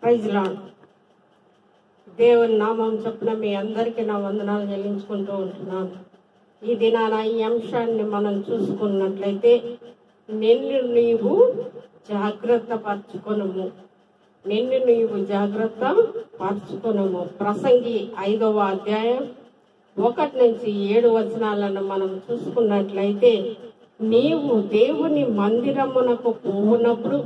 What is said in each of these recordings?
Praise lord. దేవుని నామం చొప్పున మీ అందరికీ నా వందనాలు చెల్లించుకుంటూ ఉంటున్నాను. ఈ దినాన ఈ అంశాన్ని మనం చూసుకున్నట్లయితే, నిన్ను నీవు జాగ్రత్త పరచుకొనుము, నిన్ను నీవు జాగ్రత్త పరచుకొనుము. ప్రసంగి 5వ అధ్యాయం 1 నుంచి 7 వచనాలను మనం చూసుకున్నట్లయితే, నీవు దేవుని మందిరమునకు పోవునప్పుడు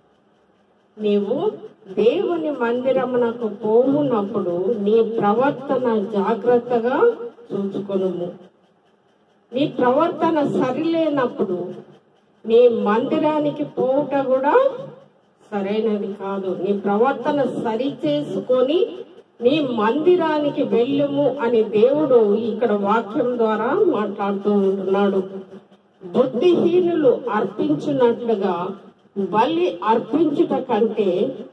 నీ ప్రవర్తన జాగ్రత్తగా చూసుకొనుము. నీ ప్రవర్తన సరిలేనప్పుడు నీ మందిరానికి పోవుట కూడా సరైనది కాదు. నీ ప్రవర్తన సరి చేసుకొని నీ మందిరానికి వెళ్ళుము అని దేవుడు ఇక్కడ వాక్యం ద్వారా మాట్లాడుతూ ఉంటున్నాడు. బుద్ధిహీనులు అర్పించినట్లుగా బలి అర్పించుట కంటే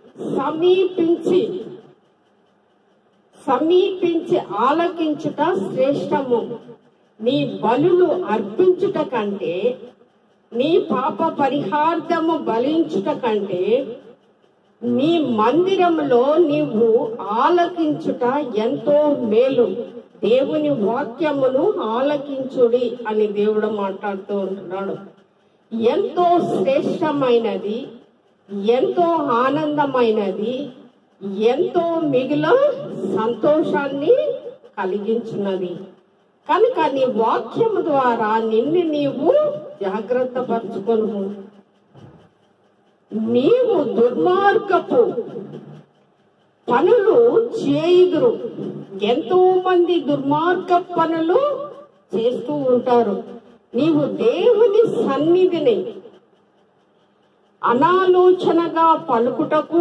సమీపించి ఆలకించుట శ్రేష్టము. నీ బలులు అర్పించుట కంటే, నీ పాప పరిహార్థము బలించుట కంటే, నీ మందిరములో నీవు ఆలకించుట ఎంతో మేలు. దేవుని వాక్యమును ఆలకించుడి అని దేవుడు మాట్లాడుతూ ఉంటున్నాడు. ఎంతో శ్రేష్టమైనది, ఎంతో ఆనందమైనది, ఎంతో మిగిలిన సంతోషాన్ని కలిగించున్నది. కనుక నీ వాక్యము ద్వారా నిన్ను నీవు జాగ్రత్త పరచుకొను. నీవు దుర్మార్గపు పనులు చేయుదురు. ఎంతో మంది దుర్మార్గ పనులు చేస్తూ ఉంటారు. నీవు దేవుని సన్నిధిని అనాలోచనగా పలుకుటకు,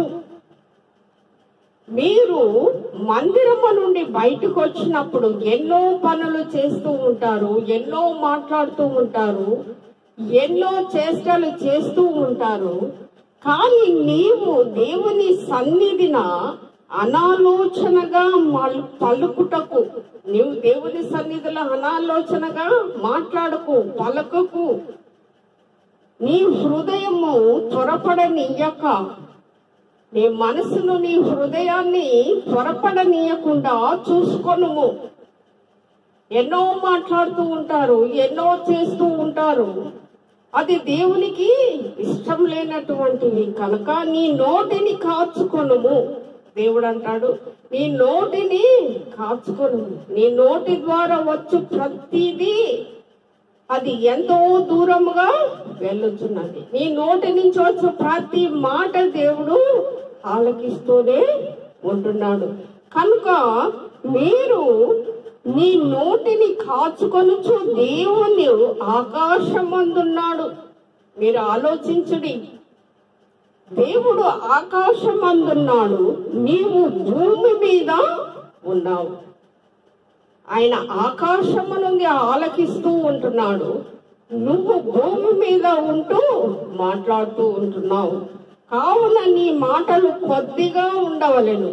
మీరు మందిరము నుండి బయటకు వచ్చినప్పుడు ఎన్నో పనులు చేస్తూ ఉంటారు, ఎన్నో మాట్లాడుతూ ఉంటారు, ఎన్నో చేష్టలు చేస్తూ ఉంటారు. కానీ నీవు దేవుని సన్నిధిన అనాలోచనగా పలుకుటకు, నీవు దేవుని సన్నిధిలో అనాలోచనగా మాట్లాడకు, పలకకు. నీ హృదయము త్వరపడనీయక, నీ మనసును, నీ హృదయాన్ని త్వరపడనీయకుండా చూసుకొనుము. ఎన్నో మాట్లాడుతూ ఉంటారు, ఎన్నో చేస్తూ ఉంటారు, అది దేవునికి ఇష్టం లేనటువంటివి. కనుక నీ నోటిని కాచుకొనుము. దేవుడు అంటాడు, నీ నోటిని కాచుకొను. నీ నోటి ద్వారా వచ్చు ప్రతిదీ అది ఎంతో దూరముగా వెళ్ళుచున్నది. నీ నోటి నుంచి వచ్చే ప్రతి మాట దేవుడు ఆలకిస్తూనే ఉంటున్నాడు. కనుక మీరు నీ నోటిని కాచుకొనుచు దేవుని ఆకాశమందున్నాడు. మీరు ఆలోచించుడి, దేవుడు ఆకాశమందున్నాడు, నీవు భూమి మీద ఉన్నావు. ఆయన ఆకాశము నుండి ఆలకిస్తూ ఉంటున్నాడు, నువ్వు భూమి మీద ఉంటూ మాట్లాడుతూ ఉంటున్నావు. కావున నీ మాటలు కొద్దిగా ఉండవలెను.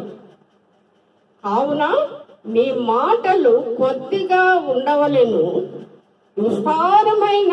విస్తారమైన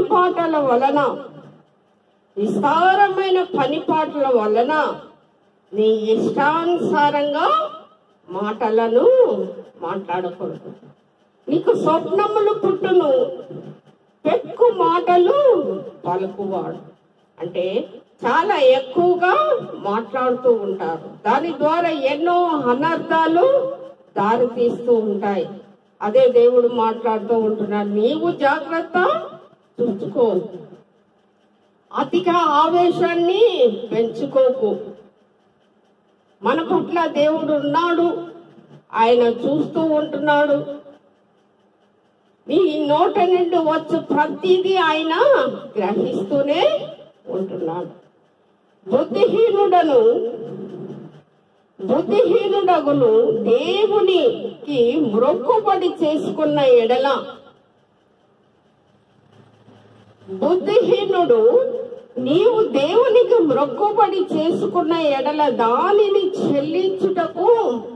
పనిపాటల వలన నీ ఇష్టానుసారంగా మాటలను మాట్లాడకూడదు. నీకు స్వప్నములు పుట్టును, పెక్కు మాటలు పలుకువాడు. అంటే చాలా ఎక్కువగా మాట్లాడుతూ ఉంటారు, దాని ద్వారా ఎన్నో అనర్థాలు దారి తీస్తూ ఉంటాయి. అదే దేవుడు మాట్లాడుతూ ఉంటున్నాడు, నీవు జాగ్రత్త చూసుకో, అతిగా ఆవేశాన్ని పెంచుకోకు. మన పట్ల దేవుడు ఉన్నాడు, ఆయన చూస్తూ ఉంటున్నాడు. నీ నోట నుండి వచ్చు ప్రతిదీ ఆయన గ్రహిస్తూనే ఉంటున్నాడు. బుద్ధిహీనుడగును దేవునికి మ్రొక్కుబడి చేసుకున్న ఎడల, బుద్ధిహీనుడు నీవు దేవునికి మ్రొక్కుబడి చేసుకున్న ఎడల దానిని చెల్లించుటకు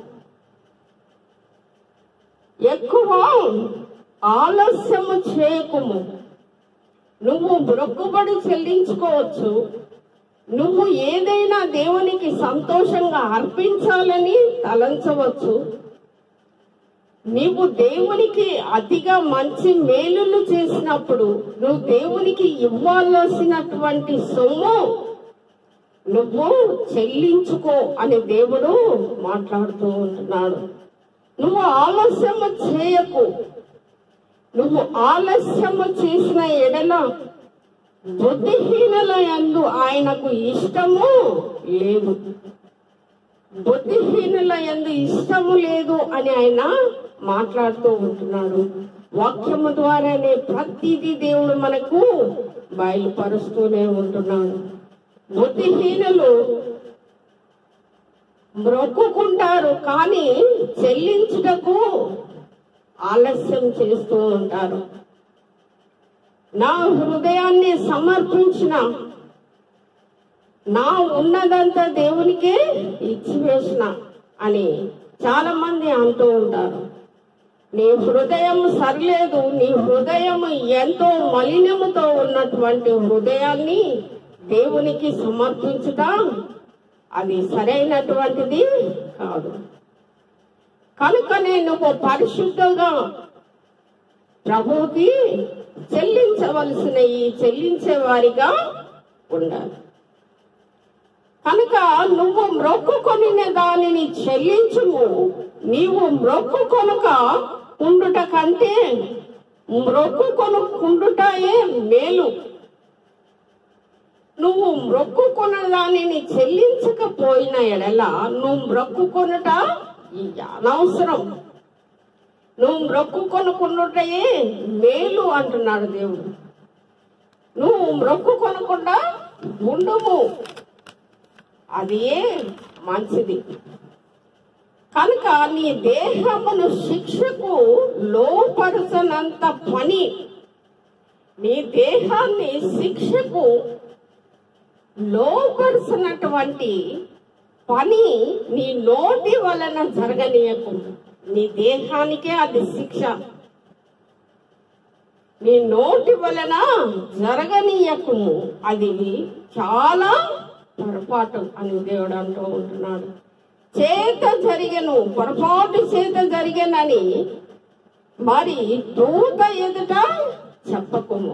ఎక్కువ ఆలస్యము చేయకుము. నువ్వు మ్రొక్కుబడి చెల్లించుకోవచ్చు, నువ్వు ఏదైనా దేవునికి సంతోషంగా అర్పించాలని తలంచవచ్చు. నీవు దేవునికి అతిగా మంచి మేలులు చేసినప్పుడు నువ్వు దేవునికి ఇవ్వాల్సినటువంటి సొమ్ము నువ్వు చెల్లించుకో అని దేవుడు మాట్లాడుతూ ఉంటున్నాడు. నువ్వు ఆలస్యము చేయకు. నువ్వు ఆలస్యము చేసిన ఎడల బుద్ధిహీనుల యందు ఆయనకు ఇష్టము లేదు. బుద్ధిహీనుల యందు ఇష్టము లేదు అని ఆయన మాట్లాడుతూ ఉంటున్నాడు. వాక్యము ద్వారానే ప్రతిదీ దేవుడు మనకు బయలుపరుస్తూనే ఉంటున్నాడు. బుద్ధిహీనులు మ్రొక్కుకుంటారు, కానీ చెల్లించుటకు ఆలస్యం చేస్తూ ఉంటారు. నా హృదయాన్ని సమర్పించిన, నా ఉన్నదంతా దేవునికే ఇచ్చివేసిన అని చాలా మంది అంటూ ఉంటారు. నీ హృదయం సరిలేదు, నీ హృదయం ఎంతో మలినముతో ఉన్నటువంటి హృదయాన్ని దేవునికి సమర్పించుట అది సరైనటువంటిది కాదు. కనుకనే నువ్వు పరిశుద్ధంగా ప్రభువుకి చెల్లించే వారిగా ఉండాలి. కనుక నువ్వు మ్రొక్కుకొని దానిని చెల్లించుము. నీవు మ్రొక్కుకొనక ఉండుట కంటే మ్రొక్కుకొనుకుండుటయే మేలు. నువ్వు మ్రొక్కుకొన దానిని చెల్లించకపోయిన ఎడల నువ్వు మ్రొక్కుకొనుట అనవసరం. నువ్వు మ్రొక్కుకొనుకుండుటయే మేలు అంటున్నాడు దేవుడు. నువ్వు మ్రొక్కుకొనకుండా ఉండుము, అది మంచిది. కనుక నీ దేహమును శిక్షకు లోపరచనంత పని, నీ దేహాన్ని శిక్షకు లోపరచినటువంటి పని నీ నోటి వలన జరగనీయకు. నీ దేహానికే అది శిక్ష. నీ నోటి వలన జరగనీయకు, అది చాలా పొరపాటు అని దేవుడు అంటూ ఉంటున్నాడు. చేత జరిగను, పొరపాటు చేత జరిగనని మరి దూత ఎదుట చెప్పకుము.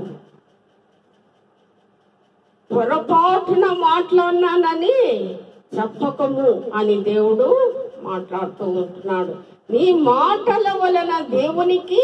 పొరపాటున మాట్లాడినానని చెప్పకము అని దేవుడు మాట్లాడుతూ ఉంటున్నాడు. నీ మాటల వలన దేవునికి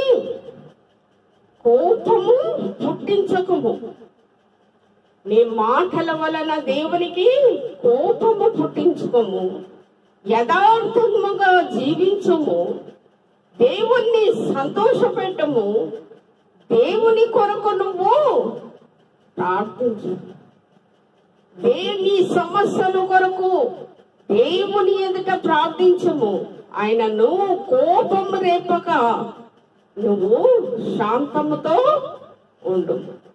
కోపము పుట్టించకము. నీ మాటల వలన దేవునికి కోపము పుట్టించుకోము. యథార్థముగా జీవించము. దేవుణ్ణి సంతోషపెట్టము. దేవుని కొరకు నువ్వు ప్రార్థించు. దేవుని సమస్యల కొరకు దేవుని ఎదుట ప్రార్థించము. ఆయనను కోపము రేపక నువ్వు శాంతముతో ఉండు.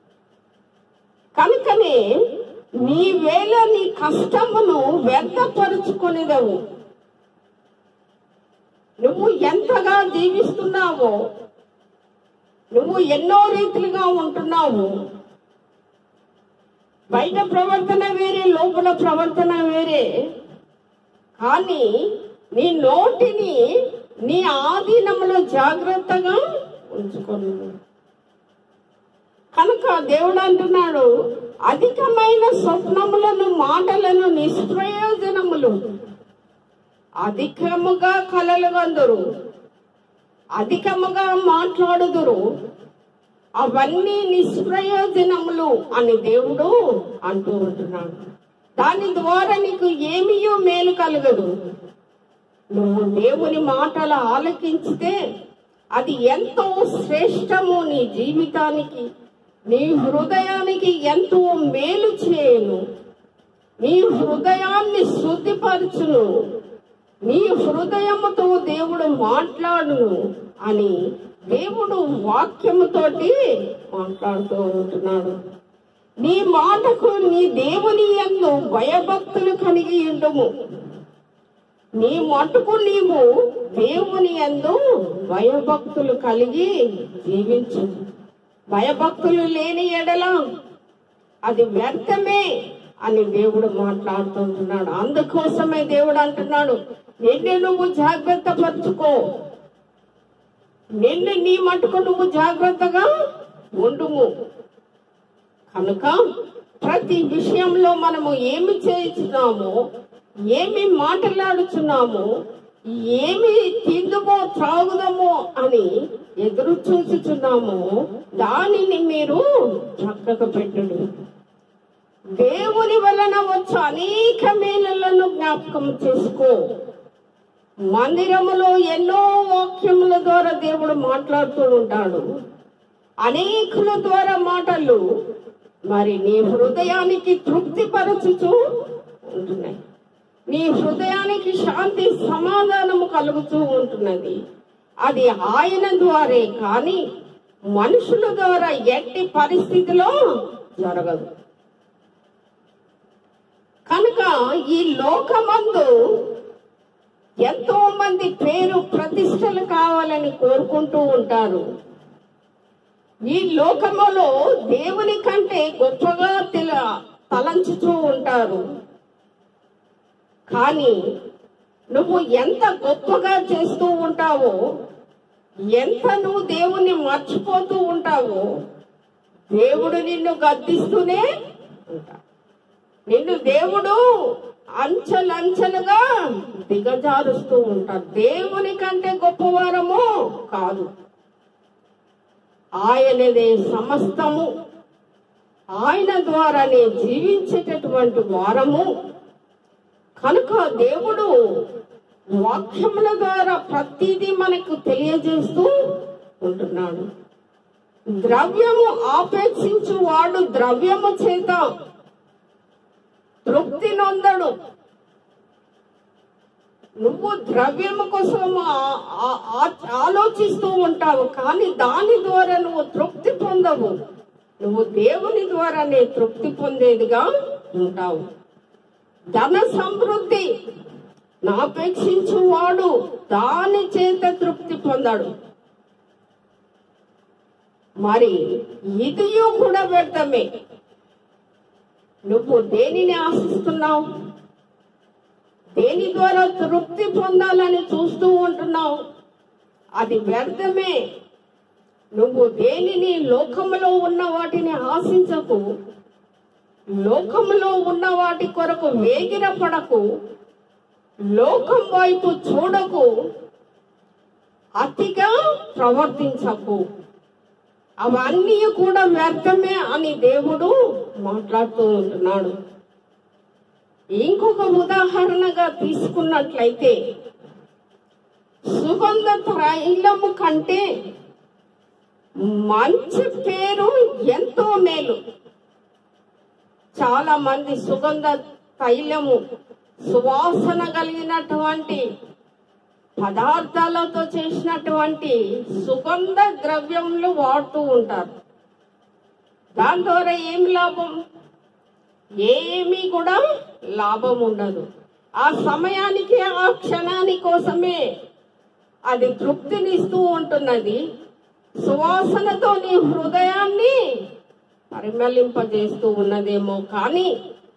కనుకనే నీ వేళ నీ కష్టమును వ్యర్థపరుచుకునేదవు. నువ్వు ఎంతగా జీవిస్తున్నావో, నువ్వు ఎన్నో రీతిలుగా ఉంటున్నావు. బయట ప్రవర్తన వేరే, లోపల ప్రవర్తన వేరే. కానీ నీ నోటిని నీ ఆధీనంలో జాగ్రత్తగా ఉంచుకోను. కనుక దేవుడు అంటున్నాడు, అధికమైన స్వప్నములను, మాటలను, నిష్ప్రయోజనములు, అధికముగా కలలు కందురు, అధికముగా మాట్లాడుదురు, అవన్నీ నిష్ప్రయోజనములు అని దేవుడు అంటూ ఉంటున్నాడు. దాని ద్వారా నీకు ఏమీయో మేలు కలగదు. నువ్వు దేవుని మాటలు ఆలకించితే అది ఎంతో శ్రేష్టము. నీ జీవితానికి, నీ హృదయానికి ఎంతో మేలు చేయను. నీ హృదయాన్ని శుద్ధిపరచును. నీ హృదయముతో దేవుడు మాట్లాడును అని దేవుడు వాక్యముతోటి మాట్లాడుతూ ఉంటున్నాడు. నీ మాటకు నీ దేవుని యందు భయభక్తులు కలిగి ఉండుము. నీ మటుకు నీవు దేవుని యందు భయభక్తులు కలిగి జీవించు. భయభక్తులు లేని ఎడల అది వ్యర్థమే అని దేవుడు మాట్లాడుతుంటున్నాడు. అందుకోసమే దేవుడు అంటున్నాడు, నిన్ను నువ్వు జాగ్రత్త పరుచుకో, నిన్ను నీ మటుకు నువ్వు జాగ్రత్తగా ఉండుము. కనుక ప్రతి విషయంలో మనము ఏమి చేస్తున్నామో, ఏమి మాట్లాడుచున్నామో, ఏమి తిందుమో త్రాగుదామో అని ఎదురు చూచుచున్నామో దానిని మీరు చక్కగా పెట్టుడు. దేవుని వలన వచ్చే అనేక మేలులను జ్ఞాపకం చేసుకో. మందిరములో ఎన్నో వాక్యముల ద్వారా దేవుడు మాట్లాడుతూ ఉంటాడు. అనేకుల ద్వారా మాటలు మరి నీ హృదయానికి తృప్తిపరచుతూ ఉంటున్నాయి. నీ హృదయానికి శాంతి సమాధానము కలుగుతూ ఉంటున్నది. అది ఆయన ద్వారే కానీ మనుషుల ద్వారా ఎట్టి పరిస్థితిలో జరగదు. కనుక ఈ లోకమందు ఎంతో మంది పేరు ప్రతిష్టలు కావాలని కోరుకుంటూ ఉంటారు. ఈ లోకములో దేవుని కంటే గొప్పగా తలంచుతూ ఉంటారు. కానీ నువ్వు ఎంత గొప్పగా చేస్తూ ఉంటావో, ఎంత నువ్వు దేవుణ్ణి మర్చిపోతూ ఉంటావో, దేవుడు నిన్ను గద్దిస్తూనే ఉంటాడు. నిన్ను దేవుడు అంచెలంచెలుగా దిగజారుస్తూ ఉంటాడు. దేవుని కంటే గొప్పవారము కాదు. ఆయనదే సమస్తము, ఆయన ద్వారానే జీవించేటటువంటి వారము. కనుక దేవుడు వాక్యముల ద్వారా ప్రతిదీ మనకు తెలియజేస్తూ ఉంటున్నాడు. ద్రవ్యము ఆపేక్షించు వాడు ద్రవ్యము చేత తృప్తి నొందడు. నువ్వు ద్రవ్యము కోసం ఆలోచిస్తూ ఉంటావు, కానీ దాని ద్వారా నువ్వు తృప్తి పొందవు. నువ్వు దేవుని ద్వారానే తృప్తి పొందేదిగా ఉంటావు. ధన సమృద్ధి నాపేక్షించు వాడు దాని చేత తృప్తి పొందాడు. మరి ఇదియు కూడా వ్యర్థమే. నువ్వు దేనిని ఆశిస్తున్నావు? దేని ద్వారా తృప్తి పొందాలని చూస్తూ ఉంటున్నావు? అది వ్యర్థమే. నువ్వు దేనిని లోకములో ఉన్న వాటిని ఆశించకు, లోకములో ఉన్న వాటి కొరకు వేగిర పడకు, లోకం వైపు చూడకు, అతిగా ప్రవర్తించకు. అవన్నీ కూడా వ్యర్థమే అని దేవుడు మాట్లాడుతూ ఉంటున్నాడు. ఇంకొక ఉదాహరణగా తీసుకున్నట్లయితే, సుగంధ తైలము కంటే మంచి పేరు ఎంతో మేలు. చాలా మంది సుగంధ తైలము, సువాసన కలిగినటువంటి పదార్థాలతో చేసినటువంటి సుగంధ ద్రవ్యములు వాడుతూ ఉంటారు. దాని ద్వారా ఏమి లాభం? ఏమీ కూడా లాభం ఉండదు. ఆ సమయానికి, ఆ క్షణాని కోసమే అది తృప్తినిస్తూ ఉంటున్నది. సువాసనతో నీ హృదయాన్ని పరిమళింపజేస్తూ ఉన్నదేమో, కానీ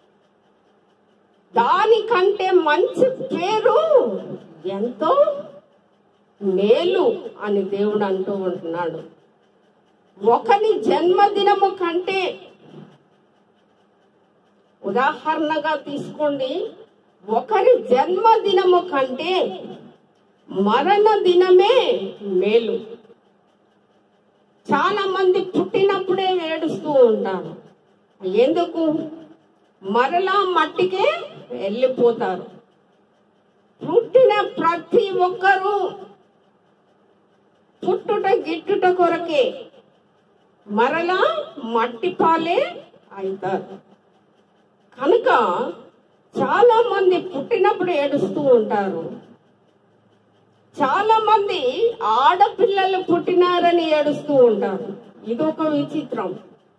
దానికంటే మంచి పేరు ఎంతో మేలు అని దేవుడు అంటూ ఉంటున్నాడు. ఒకని జన్మదినము కంటే, ఉదాహరణగా తీసుకోండి, ఒకరి జన్మదినము కంటే మరణ దినమే మేలు. చాలా మంది పుట్టినప్పుడే ఏడుస్తూ ఉంటారు. ఎందుకు? మరలా మట్టికే వెళ్ళిపోతారు. పుట్టిన ప్రతి ఒక్కరూ పుట్టుట గిట్టుట కొరకే మరలా మట్టి పాలే అవుతారు. కనుక చాలా మంది పుట్టినప్పుడు ఏడుస్తూ ఉంటారు. చాలా మంది ఆడపిల్లలు పుట్టినారని ఏడుస్తూ ఉంటారు. ఇదొక విచిత్రం.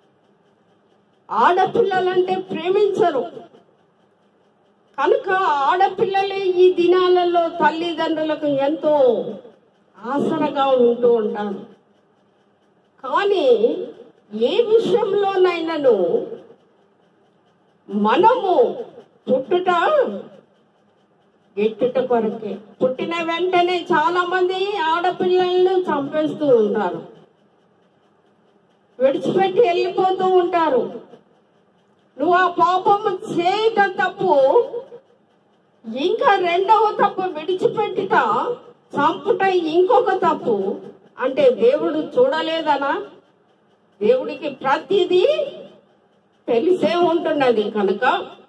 ఆడపిల్లలంటే ప్రేమించరు. కనుక ఆడపిల్లలే ఈ దినాలలో తల్లిదండ్రులకు ఎంతో ఆసరగా ఉంటూ ఉంటారు. కానీ ఏ విషయంలోనైనాను మనము పుట్టుట గిట్టుట కొరకే. పుట్టిన వెంటనే చాలా మంది ఆడపిల్లలను చంపేస్తూ ఉంటారు, విడిచిపెట్టి వెళ్ళిపోతూ ఉంటారు. నువ్వు ఆ పాపము చేయటం తప్పు, ఇంకా రెండవ తప్పు విడిచిపెట్టుట, చంపుట ఇంకొక తప్పు అంటే దేవుడు చూడలేదనా? దేవుడికి ప్రతిదీ తెలిసే ఉంటున్నది కనుక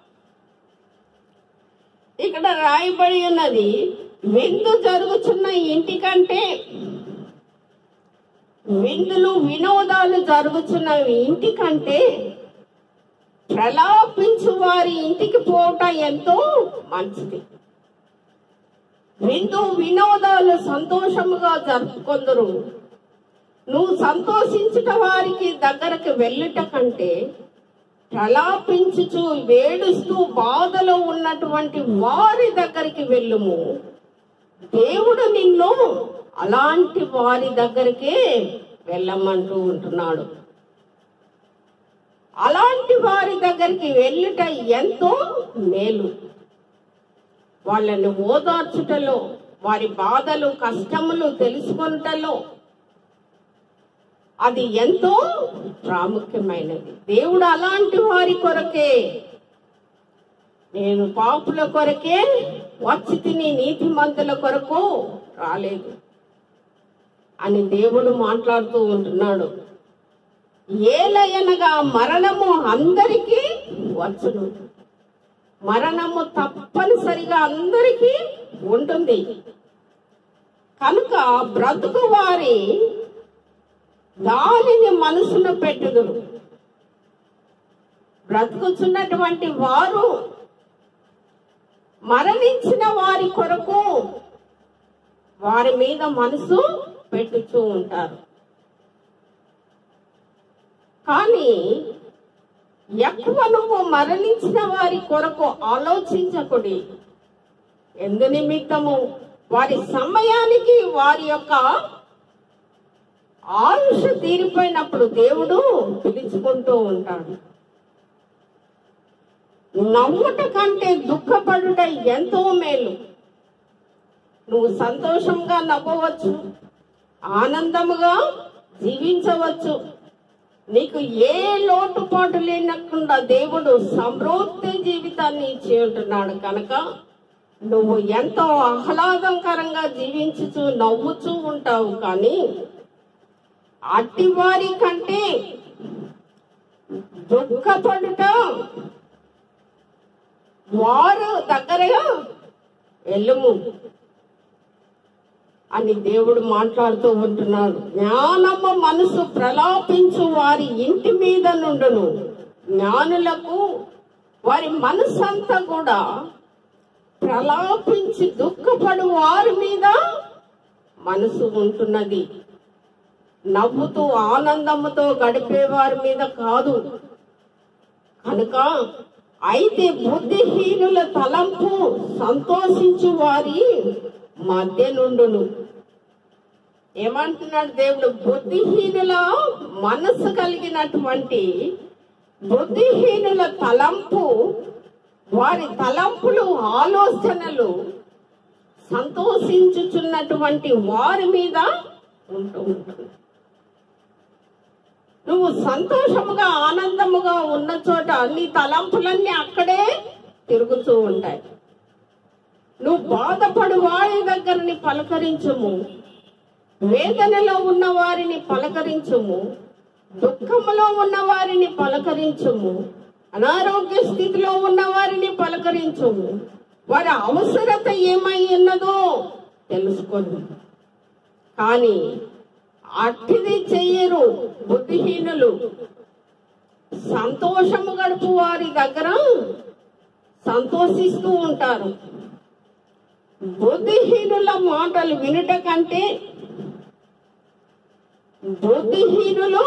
ఇక్కడ రాయబడి ఉన్నది, విందు జరుగుతున్న ఇంటికంటే, విందులు వినోదాలు జరుగుతున్న ఇంటికంటే ప్రలాపించు వారి ఇంటికి పోవట ఎంతో మంచిది. విందు వినోదాలు సంతోషముగా జరుపుకొందరు. నువ్వు సంతోషించుట వారికి దగ్గరకు వెళ్ళుట కంటే ప్రలాపించుచు వేడుస్తూ బాధలో ఉన్నటువంటి వారి దగ్గరికి వెళ్ళుము. దేవుడు నిన్ను అలాంటి వారి దగ్గరికే వెళ్ళమంటూ ఉంటున్నాడు. అలాంటి వారి దగ్గరికి వెళ్ళుట ఎంతో మేలు. వాళ్ళని ఓదార్చుటలో, వారి బాధలు కష్టములు తెలుసుకొనుటలో అది ఎంతో ప్రాముఖ్యమైనది. దేవుడు అలాంటి వారి కొరకే, నేను పాపుల కొరకే వచ్చి తిని నీతిమంతుల కొరకు రాలేదు అని దేవుడు మాట్లాడుతూ ఉంటున్నాడు. ఏలయనగా మరణము అందరికీ వచ్చును. మరణము తప్పనిసరిగా అందరికీ ఉంటుంది కనుక బ్రతుకు వారి దానిని మనసులో పెట్టుదురు. బ్రతుకుచున్నటువంటి వారు మరణించిన వారి కొరకు వారి మీద మనసు పెట్టుచూ ఉంటారు. కానీ ఎక్కువ నువ్వు మరణించిన వారి కొరకు ఆలోచించకుడి. ఎందు నిమిత్తము వారి సమయానికి వారి యొక్క ఆయుష తీరిపోయినప్పుడు దేవుడు పిలుచుకుంటూ ఉంటాడు. నవ్వుట కంటే దుఃఖపడుట ఎంతో మేలు. నువ్వు సంతోషంగా నవ్వవచ్చు, ఆనందముగా జీవించవచ్చు. నీకు ఏ లోటుపాటు లేనకుండా దేవుడు సమృద్ధి జీవితాన్ని ఇచ్చి ఉంటున్నాడు కనుక నువ్వు ఎంతో ఆహ్లాదకరంగా జీవించుచు నవ్వుచూ ఉంటావు. కానీ అట్టివారి కంటే దుఃఖపడుట వారు దగ్గరగా వెళ్ళము అని దేవుడు మాట్లాడుతూ ఉంటున్నాడు. జ్ఞానము మనసు ప్రలాపించు వారి ఇంటి మీద నుండును. జ్ఞానులకు వారి మనసు అంతా కూడా ప్రలాపించి దుఃఖపడు వారి మీద మనసు ఉంటున్నది. నవ్వుతూ ఆనందముతో గడిపే వారి మీద కాదు. కనుక అయితే బుద్ధిహీనుల తలంపు సంతోషించు వారి మధ్య నుండును. ఏమంటున్నాడు దేవుడు? బుద్ధిహీనుల మనసు కలిగినటువంటి బుద్ధిహీనుల తలంపు, వారి తలంపులు ఆలోచనలు సంతోషించుచున్నటువంటి వారి మీద ఉంటూ ఉంటుంది. నువ్వు సంతోషముగా ఆనందముగా ఉన్న చోట నీ తలంపులన్నీ అక్కడే తిరుగుతూ ఉంటాయి. నువ్వు బాధపడు వారి దగ్గరని పలకరించుము, వేదనలో ఉన్న వారిని పలకరించుము, దుఃఖములో ఉన్న వారిని పలకరించుము, అనారోగ్య స్థితిలో ఉన్న వారిని పలకరించుము. వారి అవసరత ఏమై ఉన్నదో తెలుసుకోండి. కానీ అట్టిది చెయ్యరు బుద్ధిహీనులు. సంతోషము గడుపు వారి దగ్గర సంతోషిస్తూ ఉంటారు. బుద్ధిహీనుల మాటలు వినుట కంటే, బుద్ధిహీనులు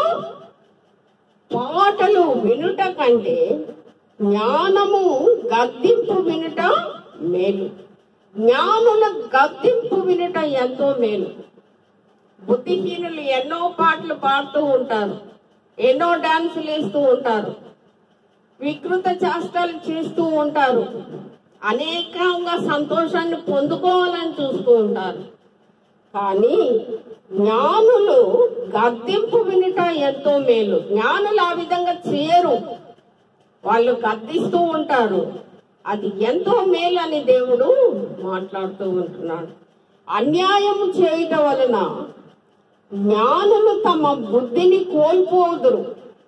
పాటలు వినుట కంటే జ్ఞానము గద్దింపు వినుట మేలు. జ్ఞానుల గద్దింపు వినుట ఎంతో మేలు. బుద్ధిహీనులు ఎన్నో పాటలు పాడుతూ ఉంటారు, ఎన్నో డాన్సులు వేస్తూ ఉంటారు. వికృత చేష్టలు చేస్తూ ఉంటారు. అనేకంగా సంతోషాన్ని పొందుకోవాలని చూస్తూ ఉంటారు. కానీ జ్ఞానులు గద్దింపు వినుట ఎంతో మేలు. జ్ఞానులు ఆ విధంగా చేయరు, వాళ్ళు గద్దిస్తూ ఉంటారు. అది ఎంతో మేలు అని దేవుడు మాట్లాడుతూ ఉంటున్నాడు. అన్యాయము చేయటం వలన జ్ఞానులు తమ బుద్ధిని కోల్పోదురు.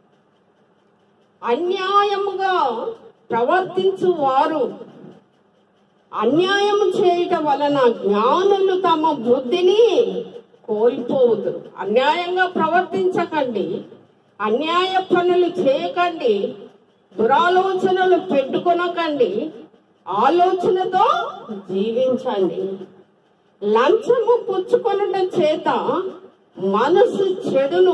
అన్యాయముగా ప్రవర్తించు వారు అన్యాయము చేయటం వలన జ్ఞానులు తమ బుద్ధిని కోల్పోదురు. అన్యాయంగా ప్రవర్తించకండి, అన్యాయ పనులు చేయకండి, దురాలోచనలు పెట్టుకొనకండి, ఆలోచనతో జీవించండి. లంచము పుచ్చుకొనడం చేత మనసు చెడును.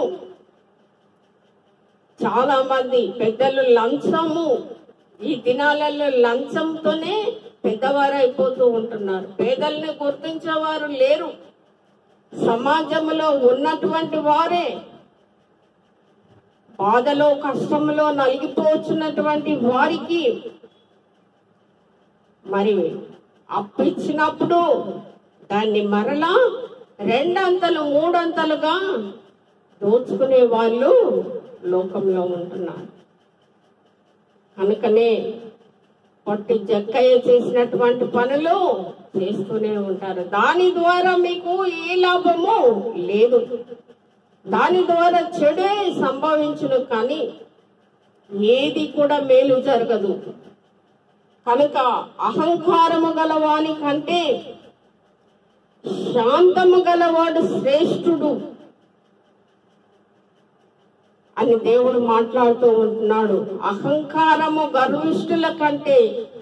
చాలా మంది పెద్దలు లంచము, ఈ దినాలలో లంచంతోనే పెద్దవారు అయిపోతూ ఉంటున్నారు. పేదల్ని గుర్తించేవారు లేరు. సమాజంలో ఉన్నటువంటి వారే బాధలో కష్టంలో నలిగిపోతున్నటువంటి వారికి మరి అప్పిచ్చినప్పుడు దాన్ని మరలా రెండంతలు మూడంతలుగా దోచుకునే వాళ్ళు లోకంలో ఉంటున్నారు. కనుకనే పొట్టి జక్కయ్య చేసినటువంటి పనులు చేస్తూనే ఉంటారు. దాని ద్వారా మీకు ఏ లాభము లేదు, దాని ద్వారా చెడే సంభవించును, కానీ ఏది కూడా మేలు జరగదు. కనుక అహంకారము గలవాని కంటే శాంతము గలవాడు శ్రేష్ఠుడు అని దేవుడు మాట్లాడుతూ ఉంటున్నాడు. అహంకారము గర్విష్ఠుల కంటే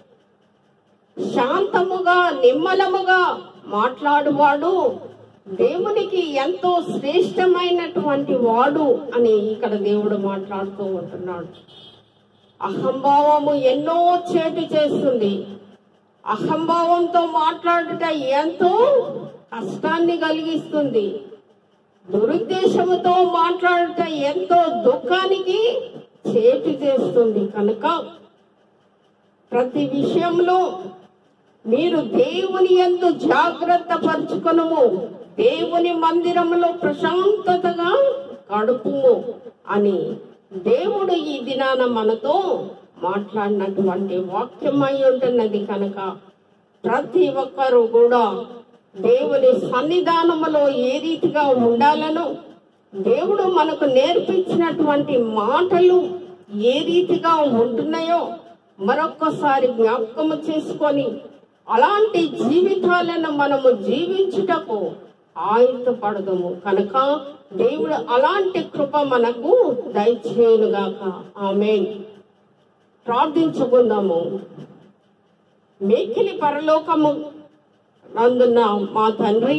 శాంతముగా నిమ్మలముగా మాట్లాడువాడు దేవునికి ఎంతో శ్రేష్టమైనటువంటి వాడు అని ఇక్కడ దేవుడు మాట్లాడుతూ ఉంటున్నాడు. అహంభావము ఎన్నో చేటు చేస్తుంది. అహంభావంతో మాట్లాడుట ఎంతో కష్టాన్ని కలిగిస్తుంది. దురుద్దేశముతో మాట్లాడుట ఎంతో దుఃఖానికి చేటు చేస్తుంది. కనుక ప్రతి విషయంలో మీరు దేవుని యందు జాగ్రత్త పరుచుకొనుము, దేవుని మందిరములో ప్రశాంతతగా గడుపుము అని దేవుడు ఈ దినాన మనతో మాట్లాడినటువంటి వాక్యమై ఉంటున్నది. కనుక ప్రతి ఒక్కరూ కూడా దేవుని సన్నిధానములో ఏ రీతిగా ఉండాలనో, దేవుడు మనకు నేర్పించినటువంటి మాటలు ఏ రీతిగా ఉంటున్నాయో మరొక్కసారి జ్ఞాపకము చేసుకొని అలాంటి జీవితాలను మనము జీవించుటకు ఆయుధపడదము. కనుక దేవుడు అలాంటి కృప మనకు దయచేయునుగాక. ఆమేన్. ప్రార్థించుకుందాము. మిక్కిలి పరలోకము నందున్న మా తండ్రి,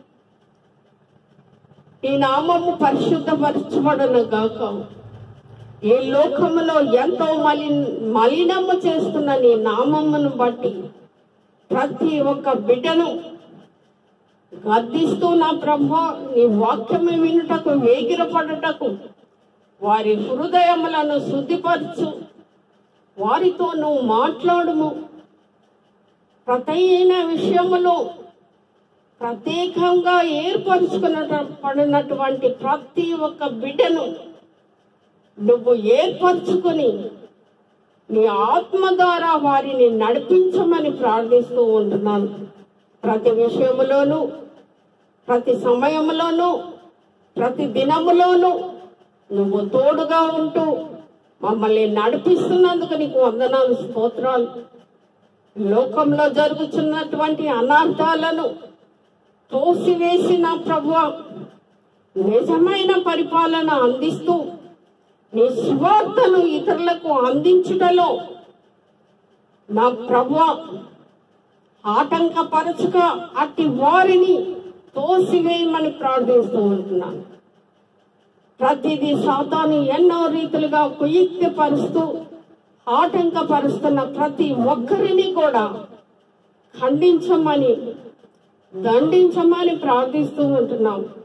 ఈ నామము పరిశుద్ధపరచబడును గాక. ఈ లోకములో ఎంతో మలినము చేస్తున్న నీ నామమును బట్టి ప్రతి ఒక్క బిడ్డను గద్దిస్తూ నా ప్రభు నీ వాక్యము వినుటకు వేగిరపడుటకు వారి హృదయములను శుద్ధిపరచు, వారితో నువ్వు మాట్లాడుము. ప్రతైన విషయములో ప్రత్యేకంగా పడినటువంటి ప్రతి ఒక్క బిడ్డను నువ్వు ఏర్పరచుకుని నీ ఆత్మ ద్వారా వారిని నడిపించమని ప్రార్థిస్తూ ఉంటున్నాను. ప్రతి విషయములోనూ, ప్రతి సమయంలోనూ, ప్రతి దినములోనూ నువ్వు తోడుగా ఉంటూ మమ్మల్ని నడిపిస్తున్నందుకు నీకు వందనాలు, స్తోత్రాలు. లోకంలో జరుగుతున్నటువంటి అనర్థాలను తోసివేసిన ప్రభువా, నిజమైన పరిపాలన అందిస్తూ నీ సువార్తను ఇతరులకు అందించుటలో నా ప్రభువా ఆటంకపరచుక అట్టి వారిని తోసివేయమని ప్రార్థిస్తూ ఉంటున్నాను. ప్రతిదీ సాతాను ఎన్నో రీతులుగా కుయుక్తిపరుస్తూ ఆటంకపరుస్తున్న ప్రతి ఒక్కరిని కూడా ఖండించమని, దండించమని ప్రార్థిస్తూ ఉంటున్నాం.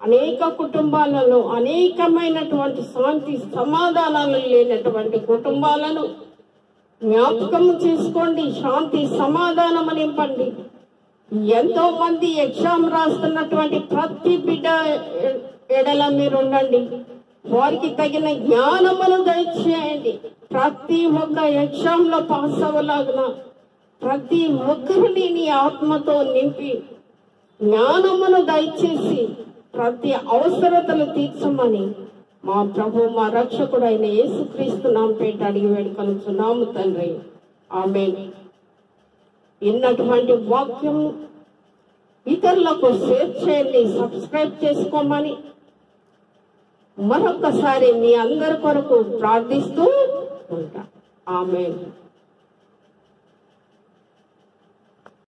అనేక కుటుంబాలలో అనేకమైనటువంటి శాంతి సమాధానాలు లేనటువంటి కుటుంబాలను జ్ఞాపకం చేసుకోండి. శాంతి సమాధానం నింపండి. ఎంతో మంది ఎగ్జామ్ రాస్తున్నటువంటి ప్రతి బిడ్డ ఎడల మీరు ఉండండి. వారికి తగిన జ్ఞానమును దయచేయండి. ప్రతి ఒక్క ఎగ్జామ్ లో పాస్ అవ్వలాగున ప్రతి ఒక్కరిని నీ ఆత్మతో నింపి జ్ఞానమును దయచేసి ప్రతి అవసరతలు తీర్చమని మా ప్రభు మా రక్షకుడు అయిన యేసుక్రీస్తు నామమున పేట అడిగి వేడుకొనుచున్నాము తండ్రి. ఆమేన్. ఇన్నటువంటి వాక్యం ఇతరులకు షేర్ చేయండి, సబ్స్క్రైబ్ చేసుకోమని మరొకసారి మీ అందరి కొరకు ప్రార్థిస్తూ ఉంటా. ఆమేన్.